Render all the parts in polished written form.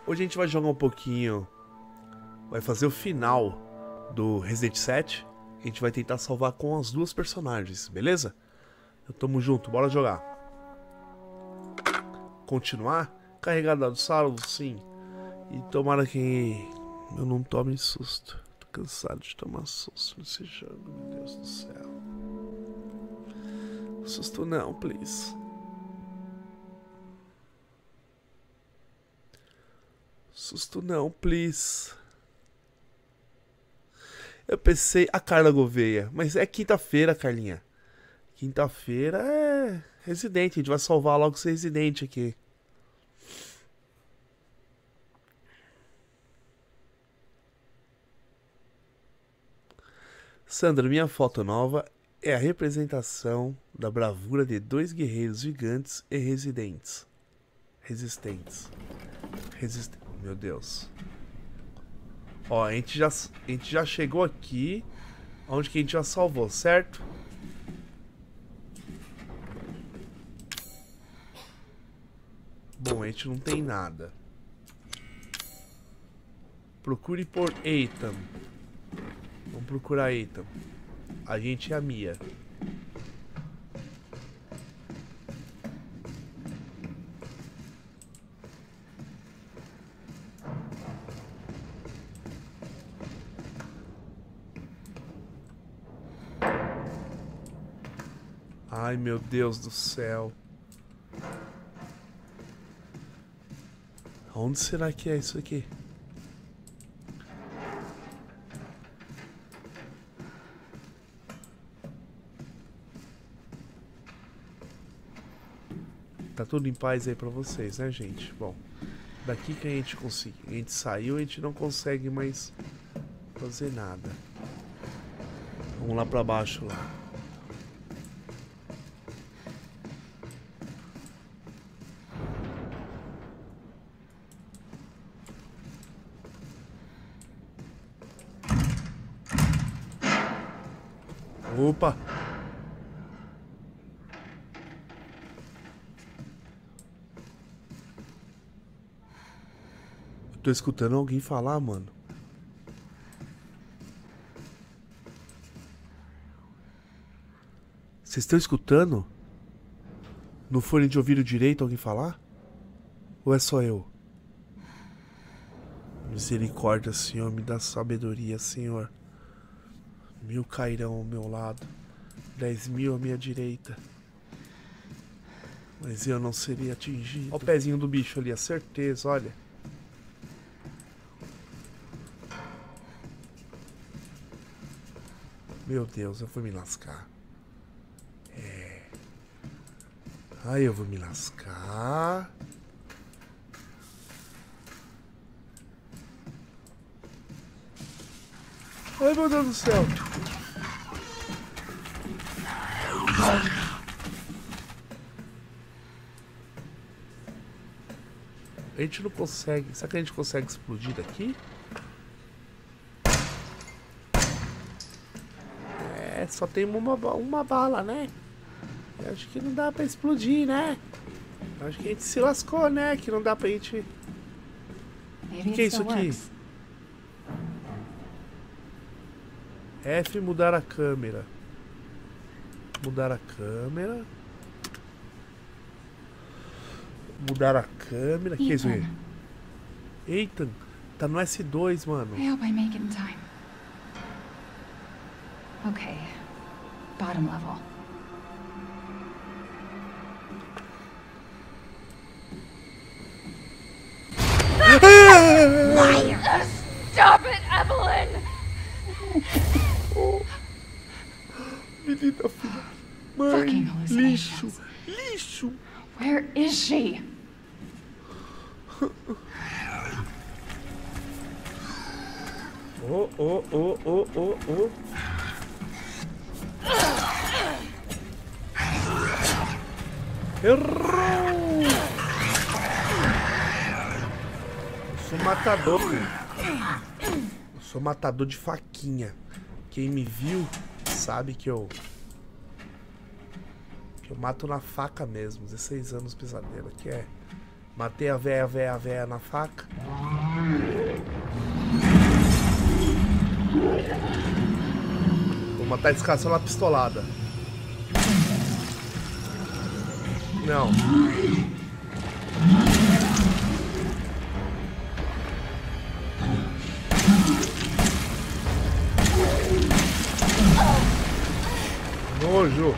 Hoje a gente vai jogar um pouquinho, vai fazer o final do Resident 7. A gente vai tentar salvar com as duas personagens, beleza? Tamo junto, bora jogar. Continuar? Carregar dados salvos, sim. E tomara que eu não tome susto. Tô cansado de tomar susto nesse jogo, meu Deus do céu. Susto não, please. Susto não, please. Eu pensei a Carla Gouveia, mas é quinta-feira, Carlinha. Quinta-feira é Resident, a gente vai salvar logo esse Resident aqui. Sandra, minha foto nova é a representação da bravura de dois guerreiros gigantes e resistentes. Meu Deus. Ó, a gente já chegou aqui, onde que a gente já salvou, certo? Bom, a gente não tem nada. Procure por Ethan. Vamos procurar Ethan. A gente é a Mia. Ai, meu Deus do céu. Onde será que é isso aqui? Tá tudo em paz aí pra vocês, né, gente? Bom, daqui que a gente conseguiu. A gente saiu, a gente não consegue mais fazer nada. Vamos lá pra baixo lá. Opa! Eu tô escutando alguém falar, mano. Vocês estão escutando? No fone de ouvido direito alguém falar? Ou é só eu? Misericórdia, Senhor, me dá sabedoria, Senhor. 1000 cairão ao meu lado, 10.000 à minha direita, mas eu não seria atingido. Olha o pezinho do bicho ali, a certeza, olha. Meu Deus, eu vou me lascar. Ai, eu vou me lascar. Ai, meu Deus do céu. A gente não consegue. Será que a gente consegue explodir daqui? É, só tem uma bala, né? Eu acho que não dá pra explodir, né? Eu acho que a gente se lascou, né? Que não dá pra gente... O que é isso aqui? F, mudar a câmera. Mudar a câmera. Mudar a câmera. O que é isso aí? Ethan, tá no S2, mano. I hope I make it in time. Okay. Bottom level. Liar! Stop it, Evelyn! Menina, filha. Mãe, Fucking lixo. hallucinations. Lixo. Where is she? Oh. Errou! Eu sou matador, filho. Eu sou matador de faquinha. Quem me viu sabe que eu mato na faca mesmo. 16 anos pesadelo. Aqui é Matei a véia na faca. Vou matar esse cara só na pistolada. Não. Nojo.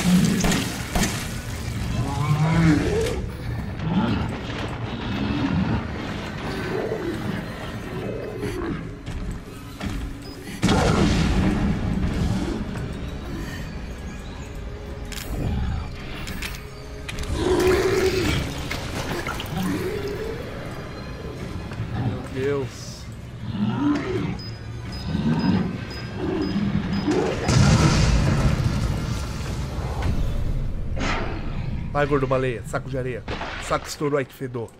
Deus. Vai, gordo baleia. Saco de areia. Saco estourou aí que fedor.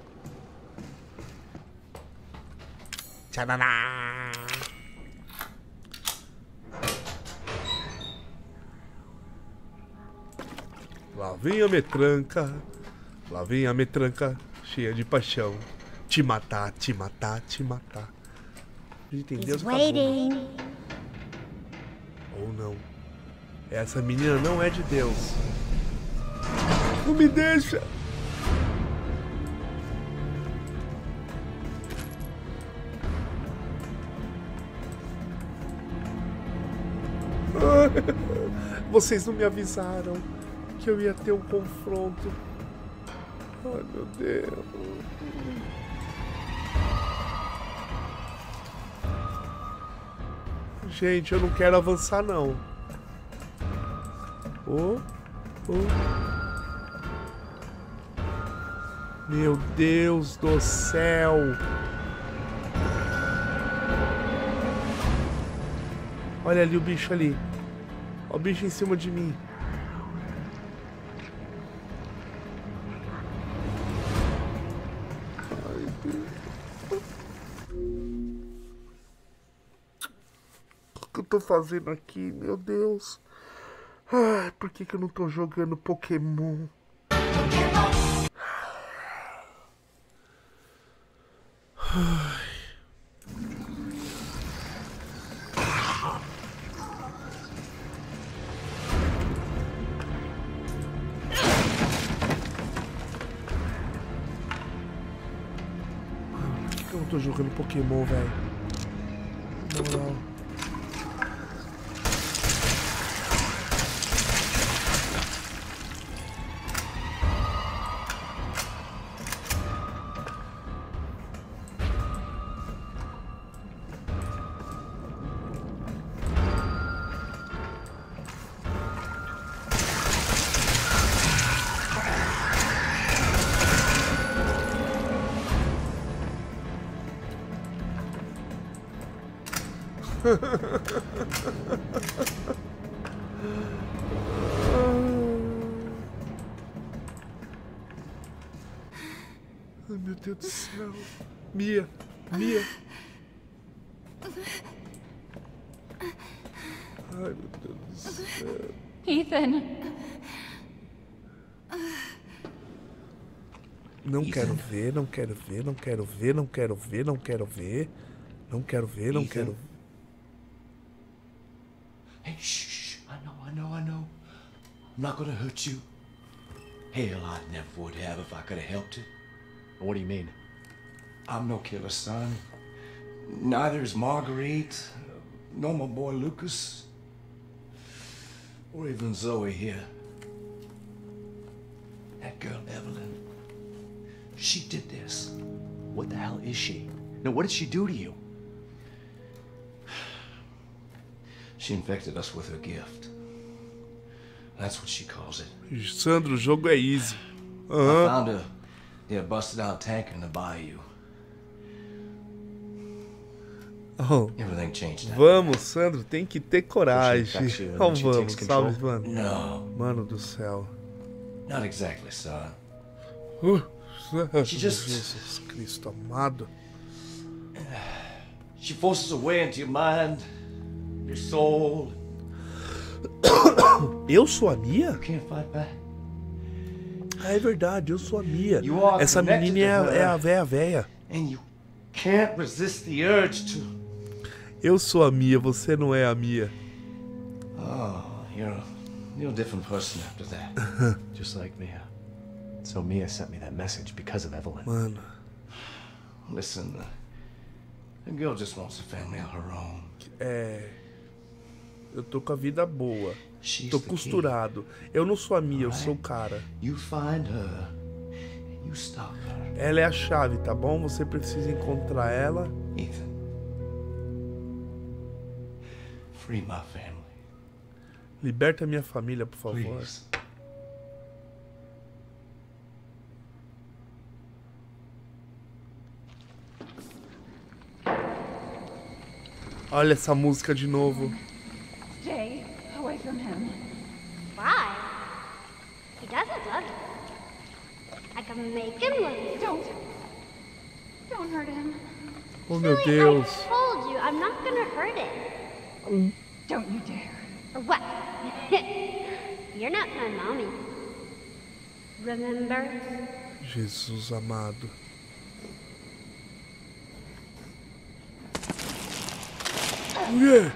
Tchananá. Lá vem a metranca. Lá vem a metranca. Cheia de paixão. Te matar, te matar, te matar. Gente, tem Deus Waiting. ou não. Essa menina não é de Deus. Não me deixa. Vocês não me avisaram que eu ia ter um confronto. Ai, meu Deus. Gente, eu não quero avançar, não. Meu Deus do céu. Olha ali o bicho ali. Olha o bicho em cima de mim. Ai, Deus. O que eu tô fazendo aqui, meu Deus? Ai, por que eu não tô jogando Pokémon? Ai. Por que eu não tô jogando Pokémon, velho? Na moral. Ai, meu Deus do céu. Mia. Ai, meu Deus do céu. Ethan. Não quero ver, não quero ver, não quero ver, não quero ver, não quero ver. Não quero ver, não quero ver. Hey, shh, I know. I'm not gonna hurt you. Hell, I never would have if I could have helped it. What do you mean? I'm no killer, son. Neither is Marguerite, nor my boy Lucas, or even Zoe here. That girl, Evelyn, she did this. What the hell is she? No, what did she do to you? She infected us with her gift. That's what she calls it. Sandro, o jogo é easy. I found her near a busted out tanker in the bayou. Oh. Everything changed now. Vamos, Sandro, tem que ter coragem. Oh, Vamos, salve, mano. No, Mano do céu. not exactly, son. She Jesus Cristo amado. She forces her way into your mind, your soul. Eu sou a Mia? You can't fight back. Ah, é verdade, eu sou a Mia. You are Essa connected menina to é her. a véia. And you can't resist the urge to... Eu sou a Mia, você não é a Mia. Oh, you're a different person after that. Just like Mia. So Mia sent me that message because of Evelyn. Mano, Listen, the girl just wants a family of her own. eu tô com a vida boa. She's Tô the costurado. Eu não sou a Mia, eu sou o cara. key. You find her, and you stop her. Ela é a chave, tá bom? Você precisa encontrar ela. Ethan, free my family, Liberta minha família, por favor. please. Olha essa música de novo. Stay away from him. Why? He doesn't love you. I can make him love you. Don't hurt him. Oh, meu Silly, Deus. I told you, I'm not gonna hurt him. Don't you dare. What? You're not my mommy. Remember? Jesus amado. Mulher.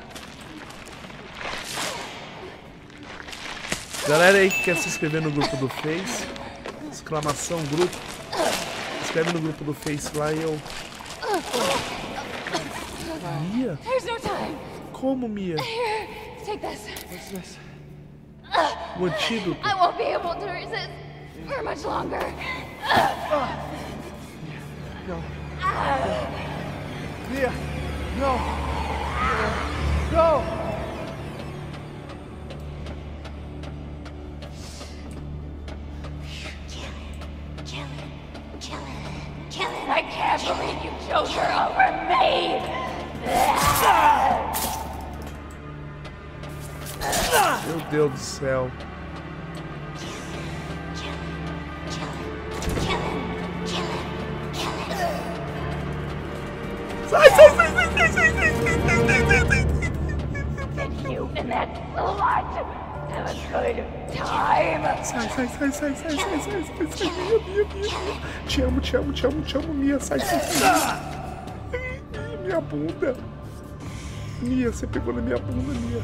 Galera aí que quer se inscrever no grupo do Face, exclamação grupo, escreve no grupo do Face lá e eu... Mia? There's no time. Como, Mia? Here, take this. O antídoto? I won't be able to resist for much longer. Mia! No! No! I can't believe you chose her over me. Meu Deus do céu. Sai, sai, sai, sai, sai, sai, sai, And you and that slut have a good time. sai, sai, sai, sai, sai, sai, sai, sai, sai, Mia, Mia, Mia, Mia. Te amo, te amo, te amo, te amo, Mia, sai, sai, sai. Minha bunda. Mia, você pegou na minha bunda, Mia.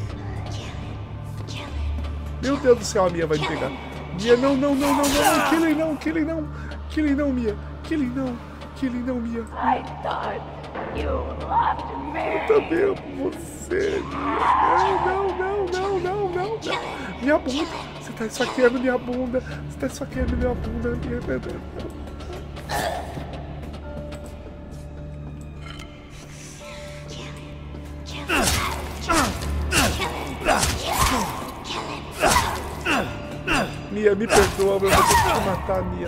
Meu Deus do céu, a Mia vai me pegar. Mia, não, não, não, não, não, kill ele não, kill ele não. Kill ele não, Mia. Kill ele não. Kill ele não, Mia. I thought you loved me. Eu também amo você, Mia. Não, não, não, não, não, não. Minha bunda. Você tá esfaqueando minha bunda. Você tá esfaqueando minha bunda, Mia. Mia, me perdoa, eu vou ter que te matar, Mia.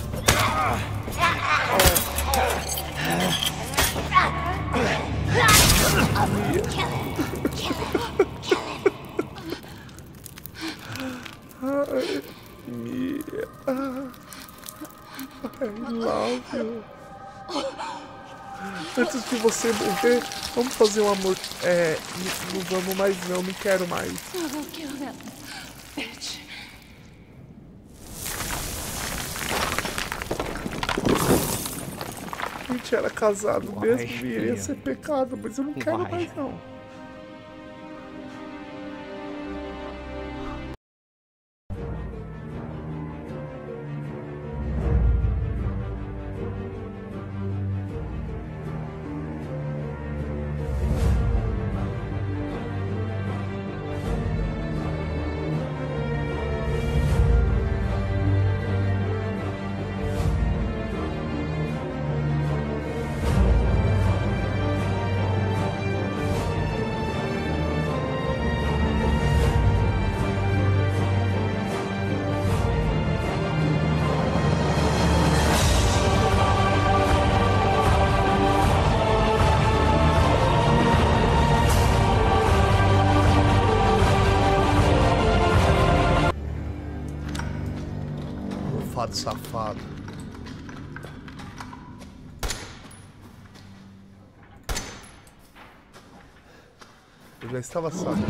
Ai, Mia. I love you. Antes de você morrer, vamos fazer um amor. Não vamos mais não quero mais. I will kill them, bitch. A gente era casado mesmo, Why, Mia, ia Mia? ser pecado, mas eu não quero Why? mais não. Safado. Eu já estava sabendo.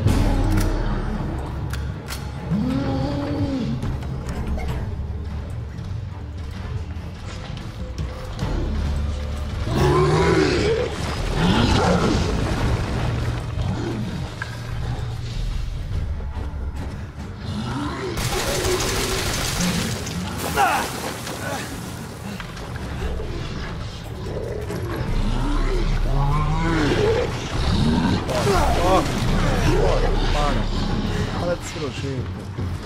nojento.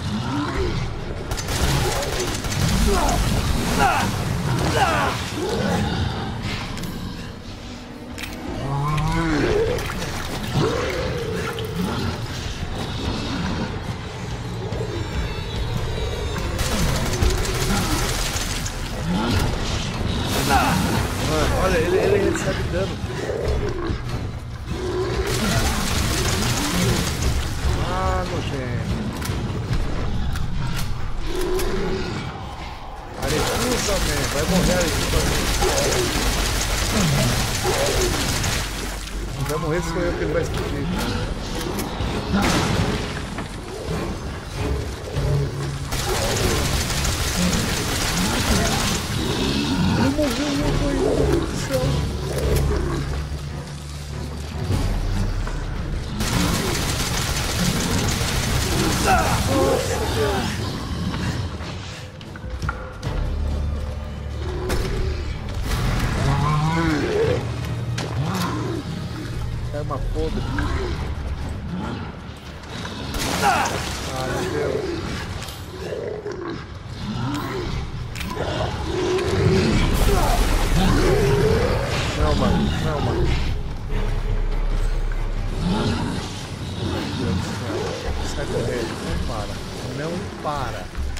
Olha, ele recebe dano. Ah, nojento. Aretusa, man. Vai morrer Aretusa. Se vai morrer, sou eu que ele vai explodir. Ele morreu, meu Deus do céu. Nossa, Deus. É uma podre. Ai, meu Deus. Não, mano. Não, mano. Meu Deus do céu. Sai correndo. Não para. Não para.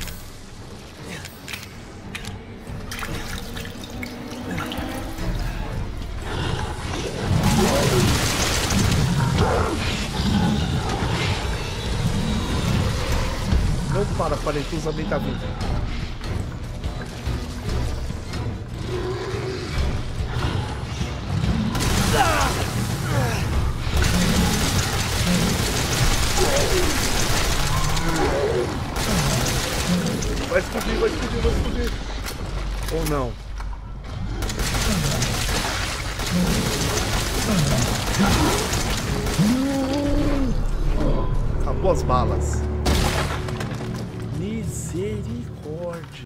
Não para, Parentusa bem tá vindo. Vai explodir, vai explodir, vai explodir. Ou não. Acabou as balas. Misericórdia.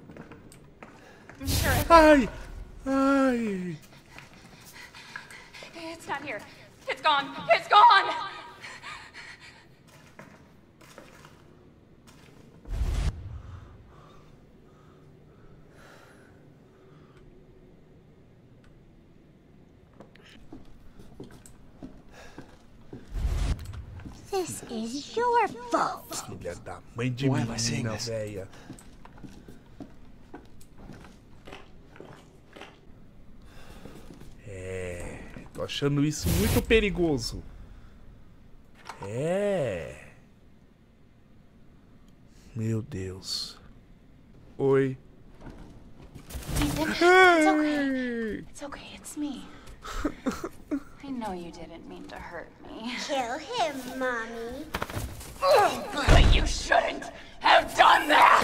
Ai! Ai! It's not here. It's gone. It's gone! This is your fault. Filha da mãe de menina, véia. É, tô achando isso muito perigoso. É. Meu Deus. Oi. Ethan, it's okay. It's okay, it's me. I know you didn't mean to hurt me. Kill him, Mommy. But you shouldn't have done that!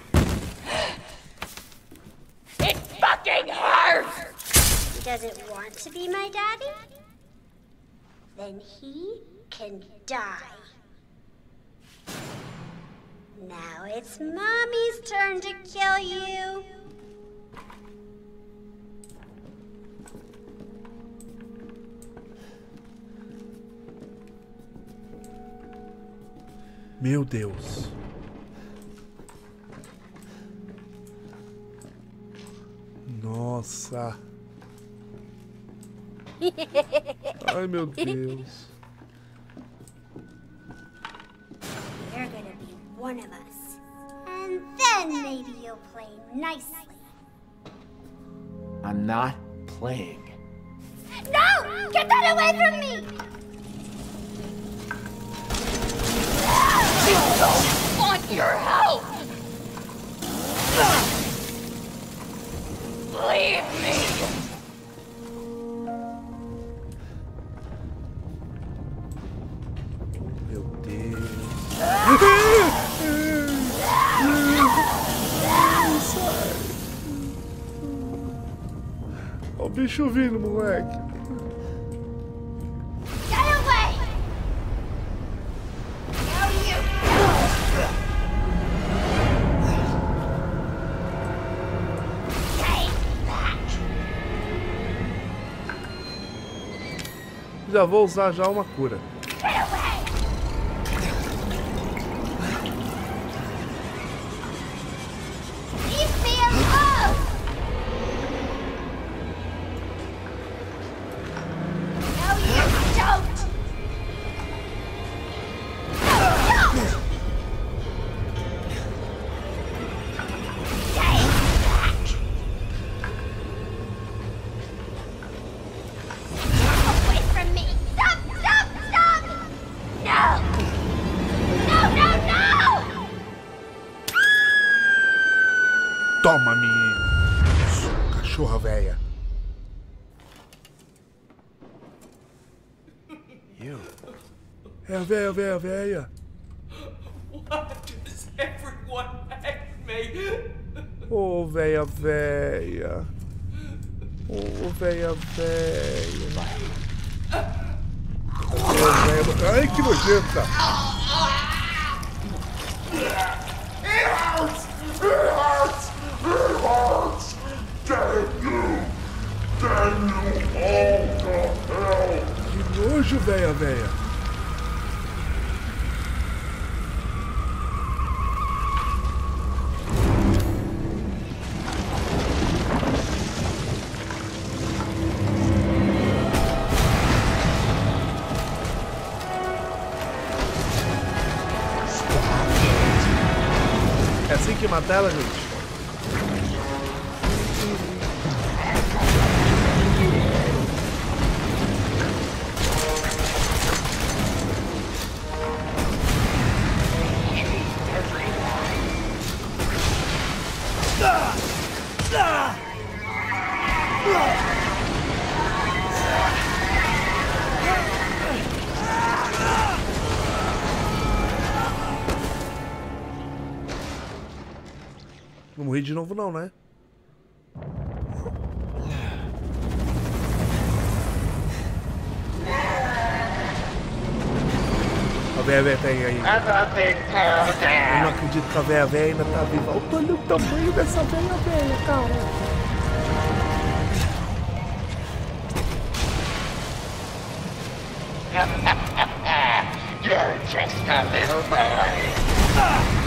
It fucking hurts! He doesn't want to be my daddy? Then he can die. Now it's Mommy's turn to kill you. Meu Deus. Nossa. Ai, meu Deus. You're gonna be one of us. And then maybe you'll play nicely. I'm not playing. No! Get that away from me! I don't want your help! Leave me! Meu Deus. Ó o bicho vindo, moleque. Get away! Já vou usar já uma cura. Toma, menino. Cachorra velha. É a velha. Why does everyone hate me? Ô, velha. Ô, velha. Ai, que nojenta. Que nojo, velha. É assim que mata ela, gente? Não morri de novo não, né? A véia tá aí. Eu não acredito que a véia ainda tá viva. Olha o tamanho dessa véia, cara. You're just a little boy.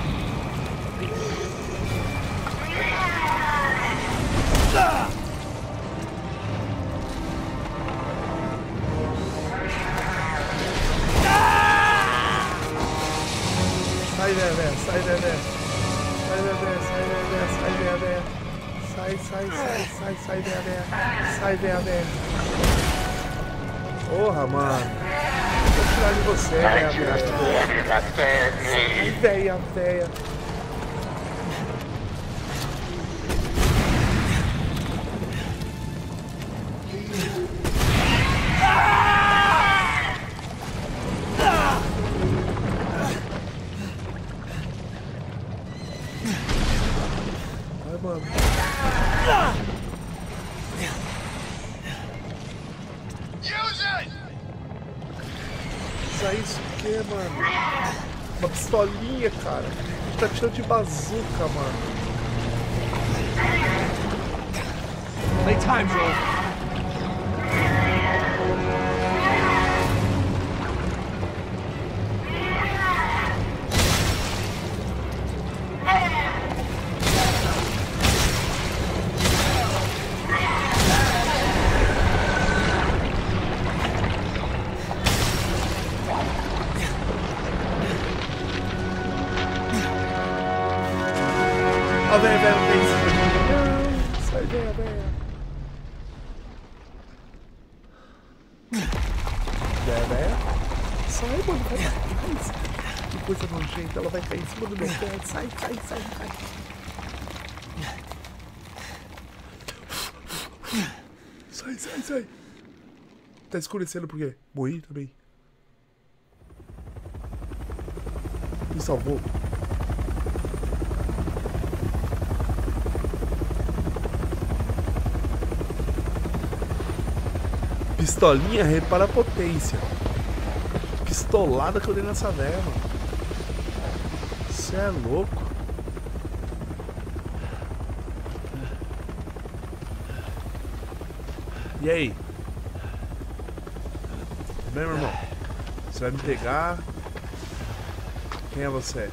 Sai, véia. Sai, véia. Porra, mano. Vou tirar de você, véia. Sai, véia. Vai, mano. Isso o que, mano? Uma pistolinha, cara. A gente tá tirando de bazuca, mano. Playtime's over. Ó, véia, não tem isso. Sai, véia. Véia. Sai, mano, vai. Que coisa nojenta, ela vai cair em cima do meu pé. Sai. Sai. Tá escurecendo por quê? Morri também. Me salvou. Pistolinha repara a potência. Pistolada que eu dei nessa véia, mano. Cê é louco. E aí? Tudo bem, meu irmão? Você vai me pegar? Quem é você?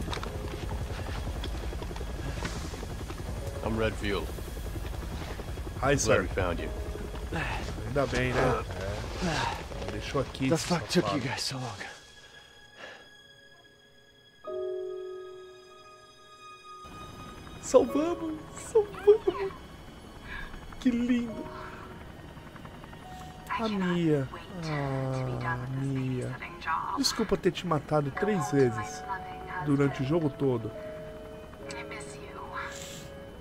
I'm Redfield. Hi, sir. Glad we found you. Ainda bem, né? Deixou aqui. The fuck took you guys so long? Salvamos. Que lindo. A Mia. Mia. Desculpa ter te matado 3 vezes durante o jogo todo.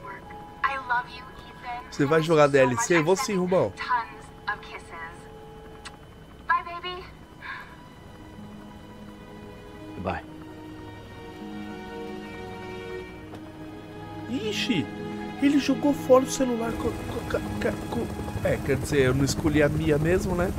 I love you, Ethan. Você vai jogar DLC? Vou sim, Rubão. Tons of kisses. Bye, baby. Goodbye. Ixi, ele jogou fora o celular quer dizer, eu não escolhi a Mia mesmo, né?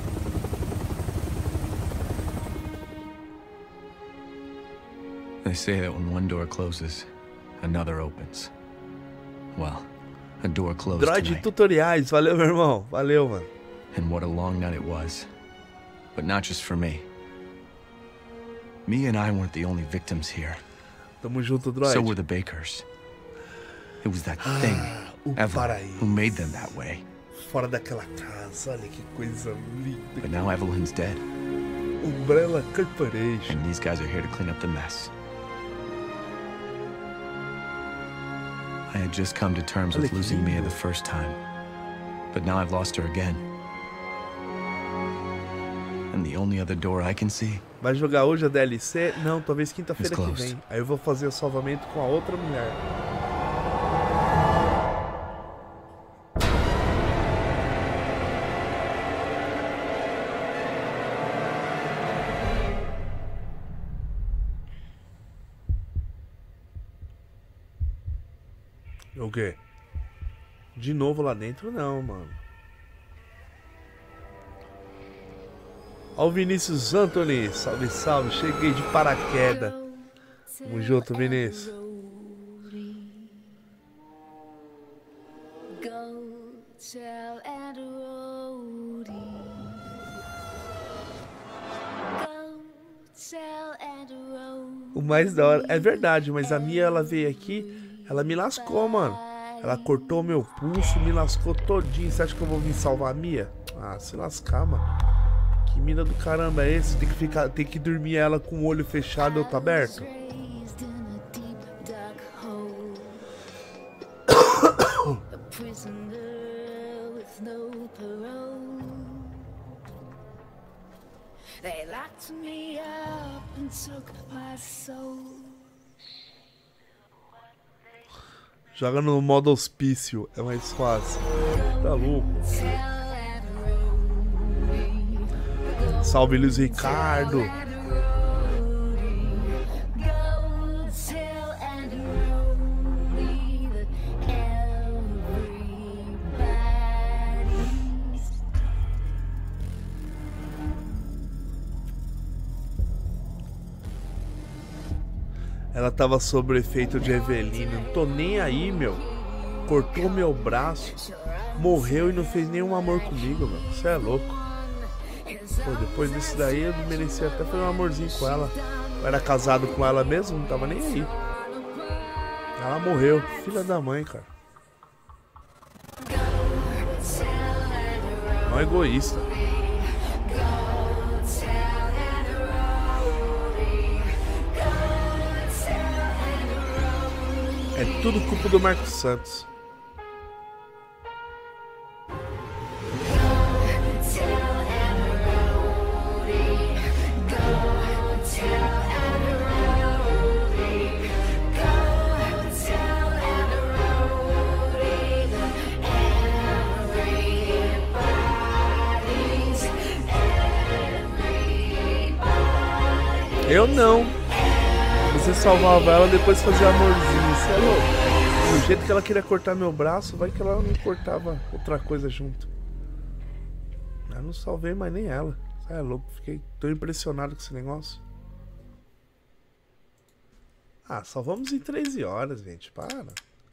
They say that when one door closes, another opens. Well, a door closed Droid tonight. Tutoriais, valeu, meu irmão. Valeu, mano. And what a long night it was. But not just for me. Mia and I weren't the only victims here. Tamo junto, Droid. So were the Bakers. It was that thing, Evelyn, who made them that way. Fora daquela casa, olha que coisa linda. But now Evelyn's dead. Umbrella Corporation. And these guys are here to clean up the mess. I had just come to terms with losing Mia the first time. But now I've lost her again. And the only other door I can see. Vai jogar hoje a DLC? Não, talvez quinta-feira que vem. Aí eu vou fazer o salvamento com a outra mulher. O quê? De novo lá dentro? Não, mano. Ó o Vinícius Anthony. Salve, salve. Cheguei de paraquedas. Tamo junto, Vinícius. O mais da hora... É verdade, mas a Mia, ela veio aqui... Ela me lascou, mano. Ela cortou meu pulso, me lascou todinho. Você acha que eu vou vir salvar a Mia? Ah, se lascar, mano. Que mina do caramba é esse? Tem que dormir ela com o olho fechado e outro aberto? Joga no modo auspício, é mais fácil. Tá louco. Salve, Luiz Ricardo. Ela tava sob efeito de Evelina. Não tô nem aí, meu. Cortou meu braço. Morreu e não fez nenhum amor comigo, mano. Você é louco. Pô, depois disso daí eu merecia até fazer um amorzinho com ela. Eu era casado com ela mesmo, não tava nem aí. Ela morreu. Filha da mãe, cara. Não é egoísta. É tudo culpa do Marcos Santos. Eu não. Você salvava ela, depois fazia amorzinho. Isso é louco. Do jeito que ela queria cortar meu braço, vai que ela não cortava outra coisa junto. Eu não salvei mais nem ela. Isso é louco. Fiquei tão impressionado com esse negócio. Ah, salvamos em 13 horas, gente. Para.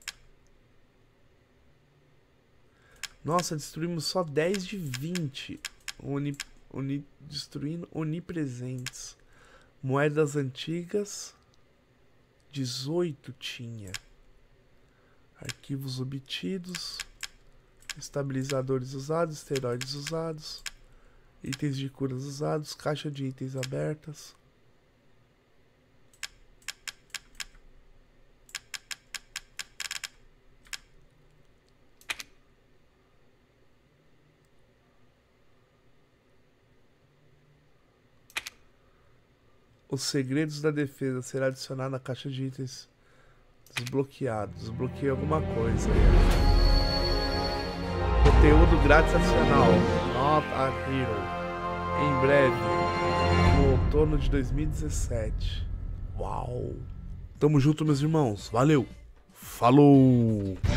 Nossa, destruímos só 10 de 20. Destruindo onipresentes. Moedas antigas. 18 tinha. Arquivos obtidos. Estabilizadores usados. Esteroides usados. Itens de curas usados. Caixa de itens abertas. Os segredos da defesa será adicionado na caixa de itens. Desbloqueado. Desbloqueei alguma coisa aí. Conteúdo grátis adicional. Not a Hero. Em breve. No outono de 2017. Uau. Tamo junto, meus irmãos. Valeu. Falou.